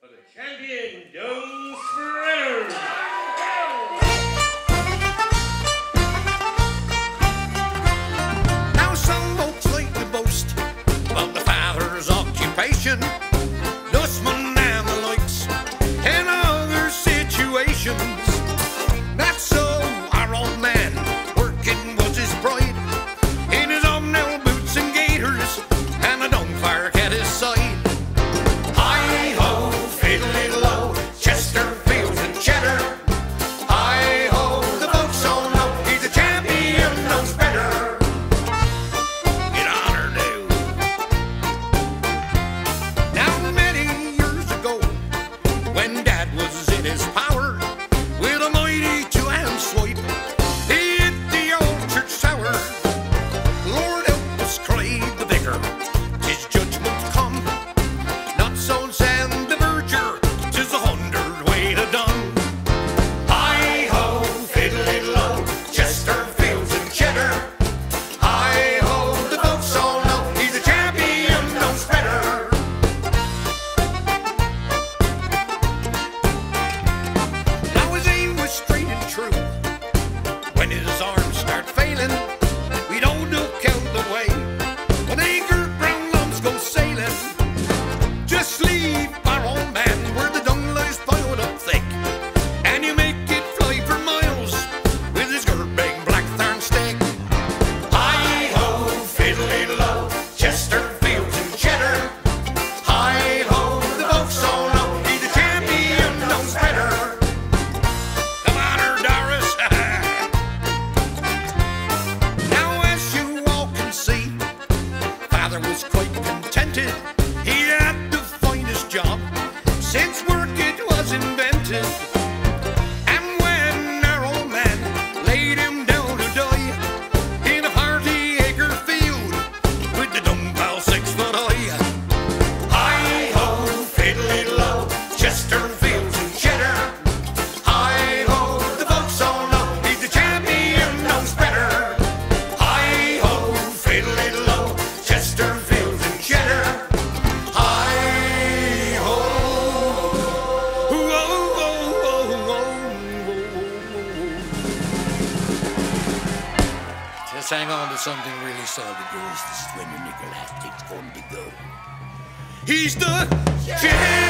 for the champion, Young Spreaders. Now some folks like to boast about the father's occupation, dustman and the likes, and other situations. Not so, our old man, working was his pride, in his omnel boots and gaiters, and a Dunkirk at his side. Hi-ho, fiddly-lo, Chesterfields and cheddar. Hi-ho, the folks all know he's a champion, knows better. Get on her now. Now many years ago, when Dad was in his power, with a mighty two-hand swipe, he hit the old church tower. Lord help us, cried the vicar, 'tis judgment come. Not so send the verger, 'tis 100 way to done. Hi-ho, fiddly-lo, Chesterfields and cheddar. Hi-ho, the folks all know he's a champion, knows better. Now his aim was straight and true. When his arms start failing, we don't look out the way. When anchor brown lumps go sailing, just leave our old man where the dung lies piled up thick, and you make it fly for miles with his girt-bag blackthorn stick. Hi-ho, fiddly-lo, Chesterfields and cheddar. Hi-ho, the folks all know he's a champion, knows better. Come on her, Doris. Now as you all can see, Father was quite contented. He had the finest job since work it was invented. And when our old man laid him down to die in a 40-acre field with the dumbbell 6 foot high. Hi-ho, fiddly-lo, Chesterfields and cheddar. Hi-ho, the folks all know he's the champion, knows better. Hi-ho, fiddly-lo, Chesterfields and cheddar. Hi-ho. Just hang on to something really solid, girls. This is when your nickel elastic's going to go. He's the champion.